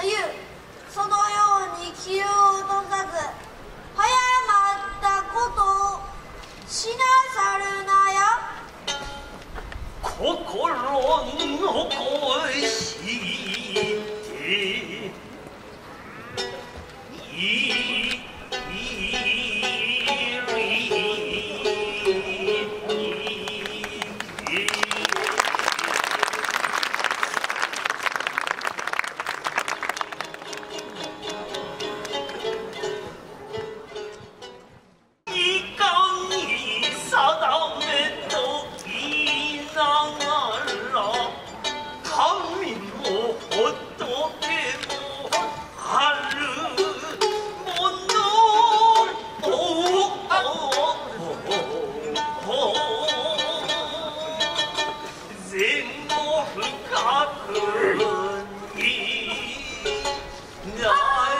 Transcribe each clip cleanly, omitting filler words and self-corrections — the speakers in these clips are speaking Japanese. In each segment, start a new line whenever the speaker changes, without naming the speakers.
ゆうそのように気を落とさず早まったことをしなさるなや。
心の声していかに定めと言いながら神も仏もあるものを善も深くにない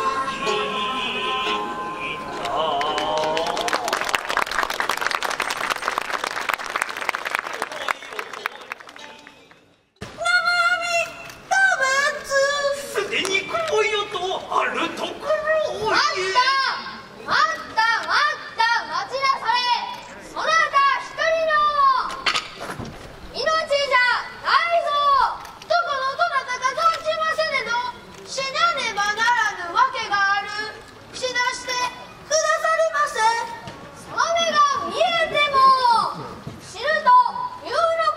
あるところを
待った待ちなされ。そなた一人の命じゃないぞ。どこのどなたか存じませねど死なねばならぬわけがある。死なしてくださりませ。その目が見えても死ぬというのか。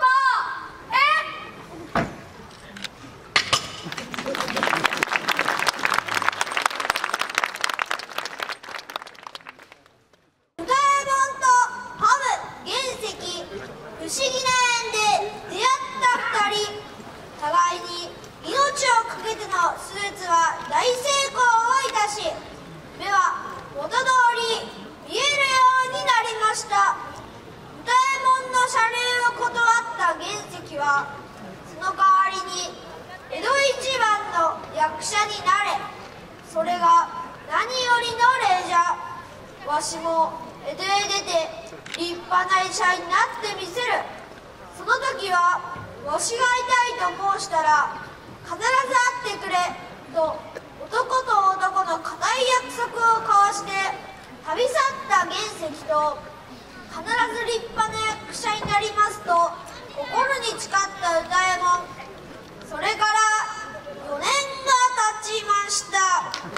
不思議な縁で出会った2人、互いに命を懸けての手術は大成功をいたし、目は元通り見えるようになりました。歌右衛門の謝礼を断った原石はその代わりに江戸一番の役者になれ。それが何よりの礼じゃ。わしも江戸へ出て立派な医者になってみせる。その時はわしが痛いと申したら必ず会ってくれと男と男の固い約束を交わして旅去った原石と、必ず立派な役者になりますと心に誓った歌右衛門。それから4年が経ちました。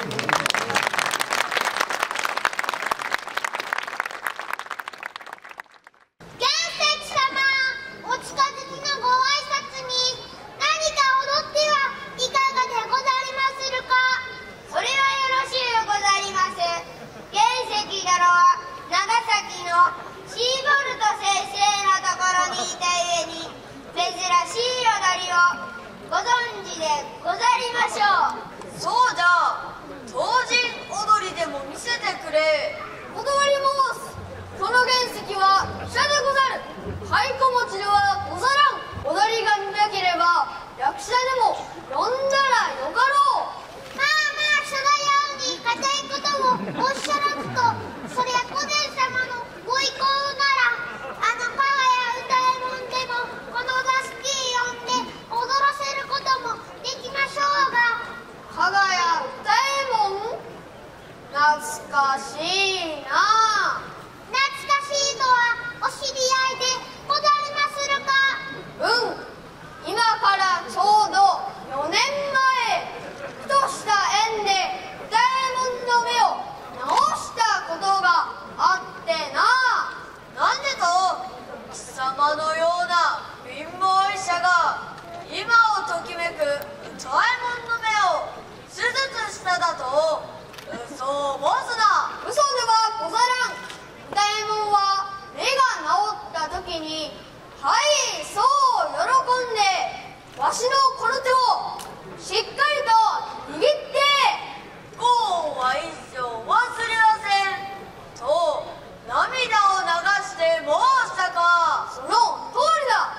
そうじゃ、唐人踊りでも見せてくれ。断り申す。その原石は医者でござる。太鼓持ちではござらん。踊りが見なければ役者でも呼んだらよかろう。
そのように固いこともおっしゃらずと、そりゃ御前様のご意向ならあの加賀や歌右衛門でもこの座敷へ呼んで踊らせることもできましょうが。
加賀や歌右衛門、懐かしいな。
懐かしいとはお知り合いでござりまするか。
今からちょうど4年前、ふとした縁で歌右衛門の目を直したことがあってな。なんでと貴様のような貧乏医者が今をときめく歌右衛門の目を手術しただと嘘を申すな。嘘ではござらん。歌右衛門は目が治った時にはいそう喜んでわしのこの手をしっかりと握って「こうは一生忘れません」と涙を流して申したか。その通りだ。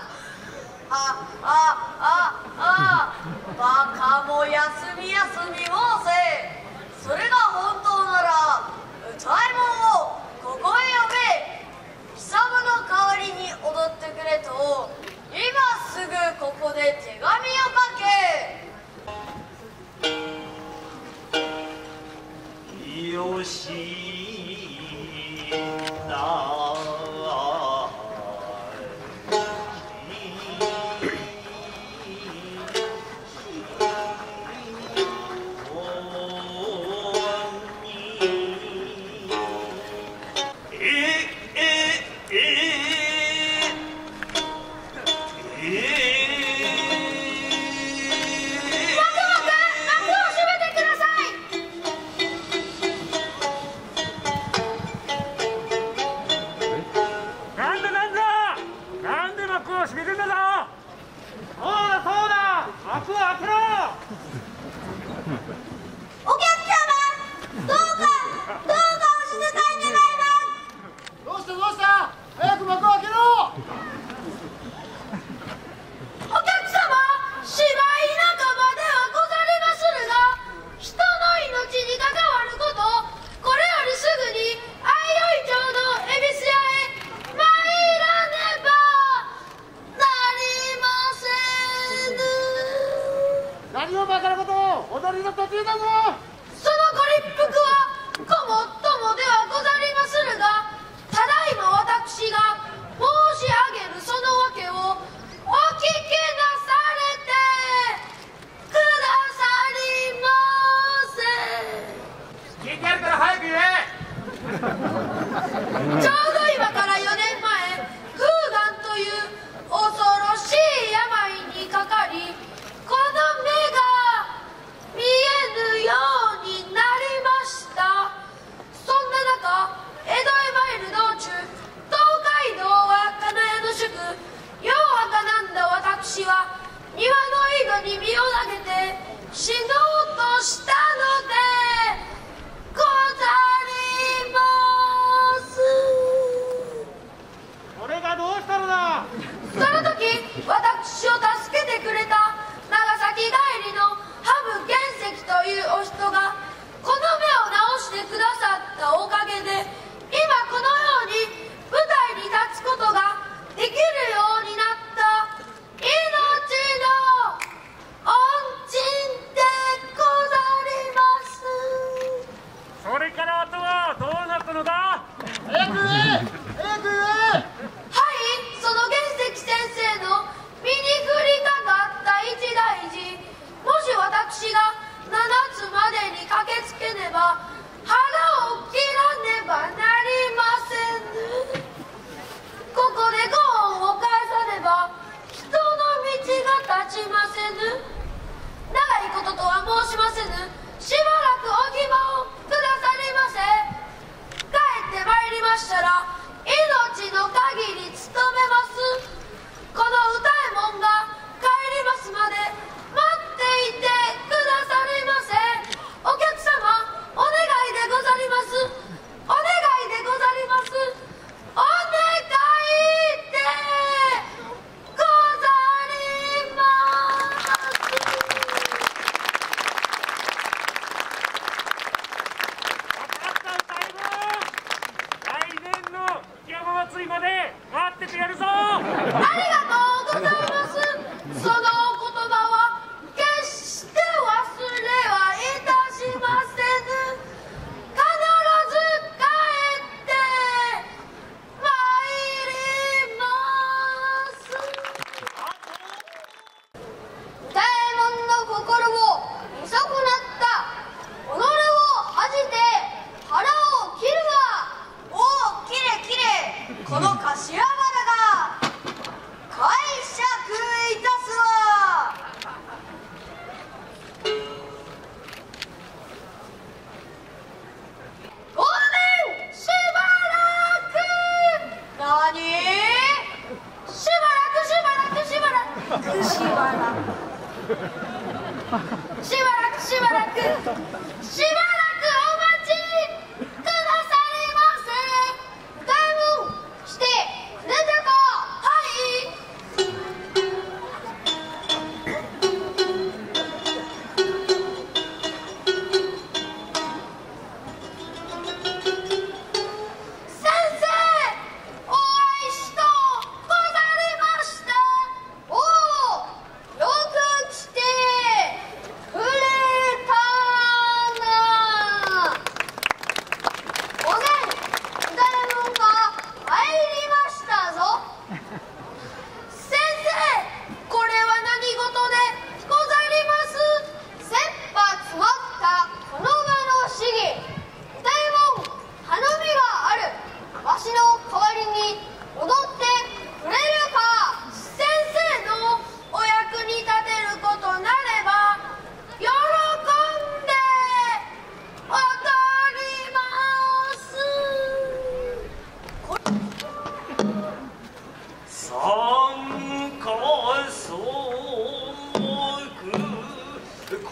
バカも休み申せ。それが本当なら歌右衛門をここへ呼べ。貴様の代わりに踊ってくれと今すぐここで手紙を書け。
よしな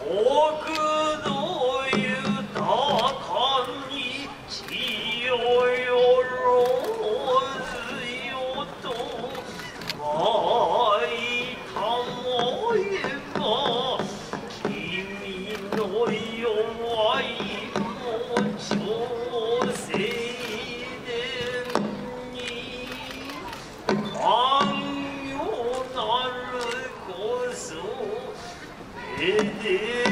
奥の豊かに千代よろずよと舞いたまえば君の弱いも挑戦伝に寛容なるこそめで